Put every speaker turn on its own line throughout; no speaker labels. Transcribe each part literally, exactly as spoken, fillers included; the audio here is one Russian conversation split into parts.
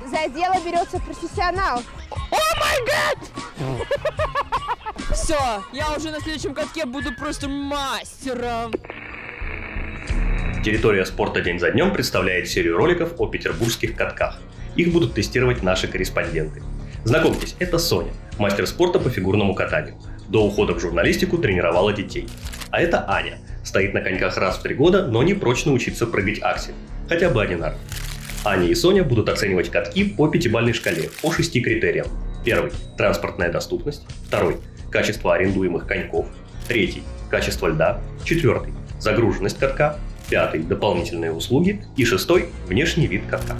За дело берется профессионал.
О май гад! Все, я уже на следующем катке буду просто мастером.
Территория спорта день за днем представляет серию роликов о петербургских катках. Их будут тестировать наши корреспонденты. Знакомьтесь, это Соня, мастер спорта по фигурному катанию. До ухода в журналистику тренировала детей. А это Аня. Стоит на коньках раз в три года, но не прочь научиться прыгать аксель. Хотя бы одинарный. Аня и Соня будут оценивать катки по пятибалльной шкале по шести критериям. Первый – транспортная доступность. Второй – качество арендуемых коньков. Третий – качество льда. Четвертый – загруженность катка. Пятый – дополнительные услуги. И шестой – внешний вид катка.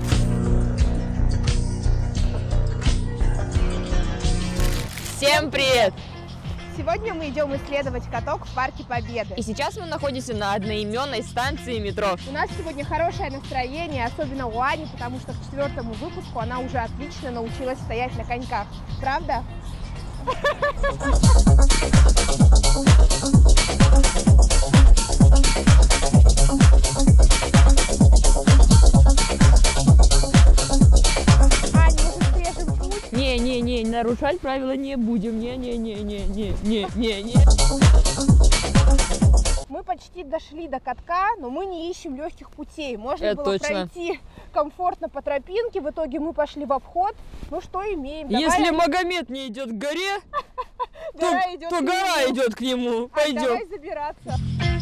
Всем привет!
Сегодня мы идем исследовать каток в Парке Победы.
И сейчас мы находимся на одноименной станции метро.
У нас сегодня хорошее настроение, особенно у Ани, потому что к четвертому выпуску она уже отлично научилась стоять на коньках. Правда?
Не-не-не, нарушать правила не будем. Не-не-не-не-не-не-не-не.
Мы почти дошли до катка, но мы не ищем легких путей. Можно
Это
было
точно.
пройти комфортно по тропинке. В итоге мы пошли в обход. Ну что имеем? Давай.
Если Магомед не идет к горе, то
гора идет
то
к
гора
нему.
идет к нему.
А,
Пойдем.
давай забираться.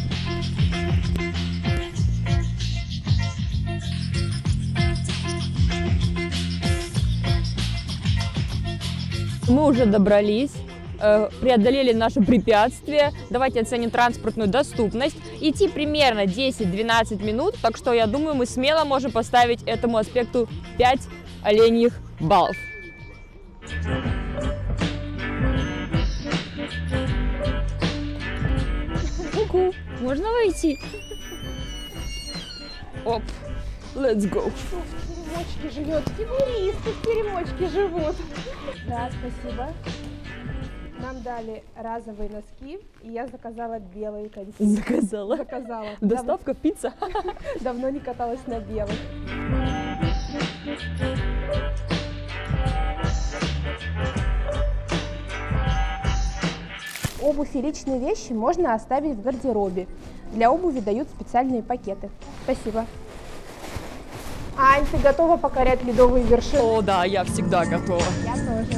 Мы уже добрались, э, преодолели наше препятствие. Давайте оценим транспортную доступность. Идти примерно десять-двенадцать минут, так что я думаю, мы смело можем поставить этому аспекту пять оленьих баллов. Ку-ку, можно войти? Оп, let's go.
В теремочке живет фигуристы, в теремочке живут. Да, спасибо. Нам дали разовые носки, и я заказала белые коньки.
Заказала?
Заказала.
Доставка, пицца?
Давно не каталась на белых. Обувь и личные вещи можно оставить в гардеробе. Для обуви дают специальные пакеты. Спасибо. Ань, ты готова покорять ледовые вершины?
О, да, я всегда готова.
Я тоже.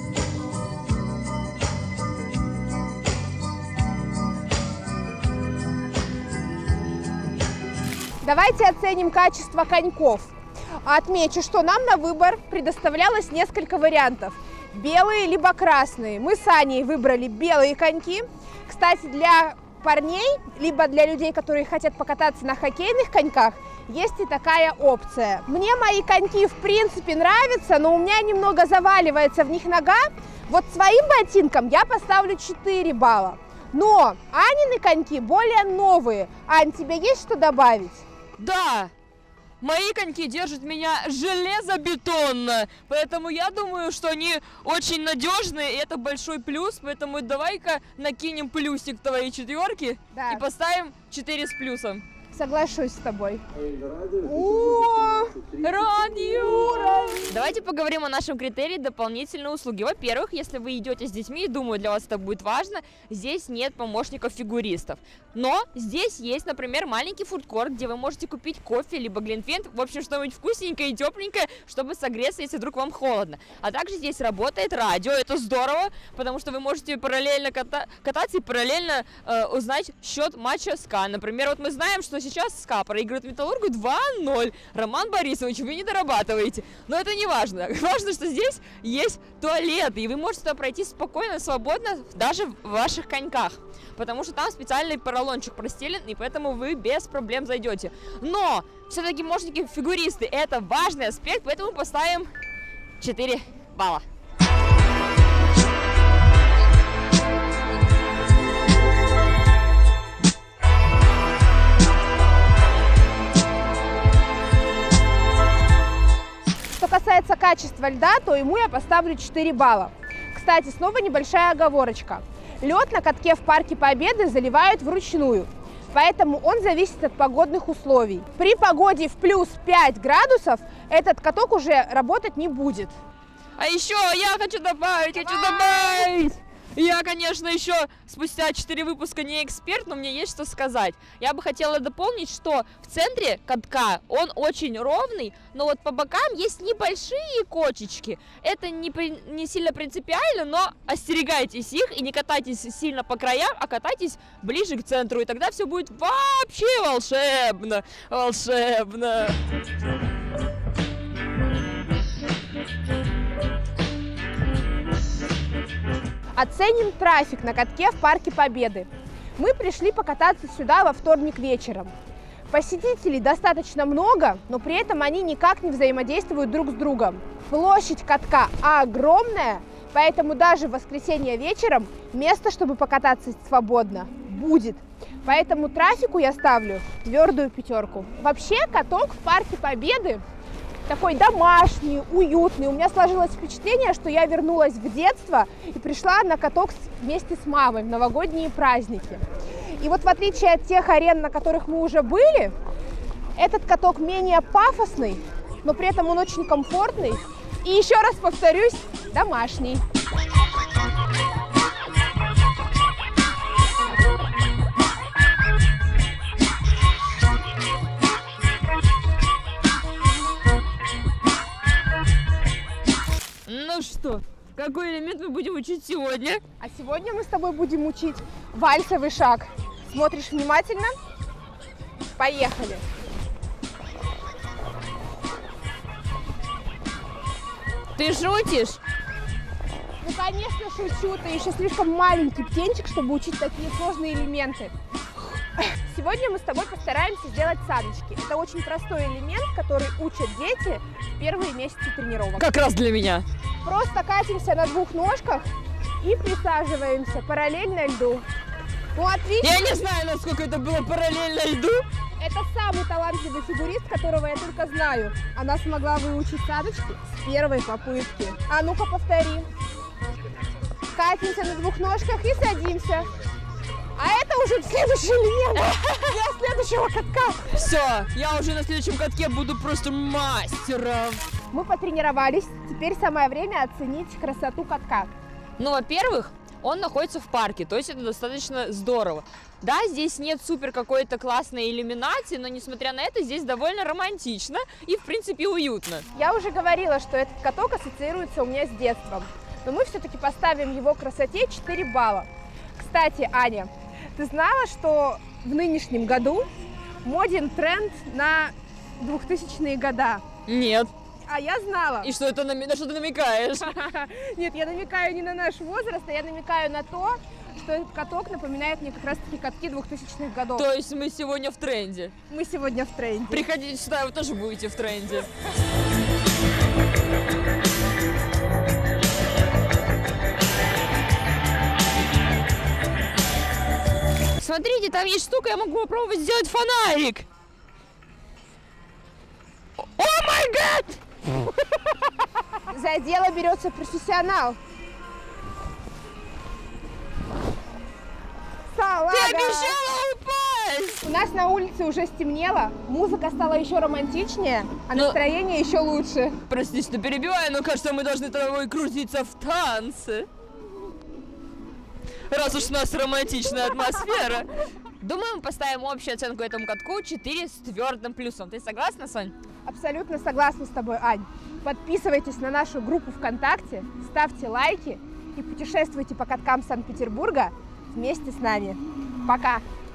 Давайте оценим качество коньков. Отмечу, что нам на выбор предоставлялось несколько вариантов. Белые либо красные. Мы с Аней выбрали белые коньки. Кстати, для парней, либо для людей, которые хотят покататься на хоккейных коньках, есть и такая опция. Мне мои коньки в принципе нравятся, но у меня немного заваливается в них нога. Вот своим ботинкам я поставлю четыре балла. Но Анины коньки более новые. Ань, тебе есть что добавить?
Да! Мои коньки держат меня железобетонно, поэтому я думаю, что они очень надежные, и это большой плюс, поэтому давай-ка накинем плюсик твоей четверки,
Да.
и поставим четыре с плюсом.
Соглашусь с тобой. О,
радио! Давайте поговорим о нашем критерии дополнительной услуги. Во-первых, если вы идете с детьми, думаю, для вас это будет важно, здесь нет помощников-фигуристов. Но здесь есть, например, маленький фудкорт, где вы можете купить кофе, либо глинтвейн, в общем, что-нибудь вкусненькое и тепленькое, чтобы согреться, если вдруг вам холодно. А также здесь работает радио, это здорово, потому что вы можете параллельно ката кататься и параллельно э, узнать счет матча СКА. Например, вот мы знаем, что сейчас СКА проигрывает Металлургу два ноль. Роман Борисович, вы не дорабатываете. Но это не важно. Важно, что здесь есть туалеты, и вы можете туда пройти спокойно, свободно, даже в ваших коньках. Потому что там специальный поролончик простелен, и поэтому вы без проблем зайдете. Но все-таки помощники-фигуристы — это важный аспект, поэтому поставим четыре балла.
Что касается качества льда, то ему я поставлю четыре балла. Кстати, снова небольшая оговорочка. Лед на катке в Парке Победы заливают вручную. поэтому он зависит от погодных условий. При погоде в плюс пять градусов этот каток уже работать не будет.
А еще я хочу добавить, хочу добавить! Я, конечно, еще спустя четыре выпуска не эксперт, но мне есть что сказать. Я бы хотела дополнить, что в центре катка он очень ровный, но вот по бокам есть небольшие кочечки. Это не, при... не сильно принципиально, но остерегайтесь их и не катайтесь сильно по краям, а катайтесь ближе к центру, и тогда все будет вообще волшебно, волшебно.
Оценим трафик на катке в Парке Победы. Мы пришли покататься сюда во вторник вечером. Посетителей достаточно много, но при этом они никак не взаимодействуют друг с другом. Площадь катка огромная, поэтому даже в воскресенье вечером место, чтобы покататься свободно, будет. Поэтому трафику я ставлю твердую пятерку. Вообще каток в Парке Победы такой домашний, уютный. У меня сложилось впечатление, что я вернулась в детство и пришла на каток вместе с мамой в новогодние праздники. И вот в отличие от тех арен, на которых мы уже были, этот каток менее пафосный, но при этом он очень комфортный. И еще раз повторюсь, домашний.
Ну что, какой элемент мы будем учить сегодня?
А сегодня мы с тобой будем учить вальсовый шаг. Смотришь внимательно? Поехали!
Ты шутишь?
Ну, конечно, шучу. Ты еще слишком маленький птенчик, чтобы учить такие сложные элементы. Сегодня мы с тобой постараемся сделать саночки. Это очень простой элемент, который учат дети в первые месяцы тренировок.
Как раз для меня.
Просто катимся на двух ножках и присаживаемся параллельно льду. Ну, отлично.
Я не знаю, насколько это было параллельно льду.
Это самый талантливый фигурист, которого я только знаю. Она смогла выучить саночки с первой попытки. А ну-ка повтори. Катимся на двух ножках и садимся. А это уже следующий элемент для следующего катка.
Все, я уже на следующем катке буду просто мастером.
Мы потренировались, теперь самое время оценить красоту катка.
Ну, во-первых, он находится в парке, то есть это достаточно здорово. Да, здесь нет супер какой-то классной иллюминации, но несмотря на это, здесь довольно романтично и, в принципе, уютно.
Я уже говорила, что этот каток ассоциируется у меня с детством, но мы все-таки поставим его красоте четыре балла. Кстати, Аня, ты знала, что в нынешнем году моден тренд на двухтысячные года?
Нет.
А я знала.
И что это на, на что ты намекаешь?
Нет, я намекаю не на наш возраст, а я намекаю на то, что этот каток напоминает мне как раз-таки катки двухтысячных годов.
То есть мы сегодня в тренде?
Мы сегодня в тренде.
Приходите сюда, вы тоже будете в тренде. Смотрите, там есть штука, я могу попробовать сделать фонарик. О май гад!
За дело берется профессионал. Салага.
Ты обещала упасть!
У нас на улице уже стемнело, музыка стала еще романтичнее, а
Но...
настроение еще лучше.
Прости, что перебиваю, но кажется, мы должны тобой крутиться в танце. Раз уж у нас романтичная атмосфера. Думаю, мы поставим общую оценку этому катку четыре с твердым плюсом. Ты согласна, Сонь?
Абсолютно согласна с тобой, Ань. Подписывайтесь на нашу группу ВКонтакте, ставьте лайки и путешествуйте по каткам Санкт-Петербурга вместе с нами. Пока!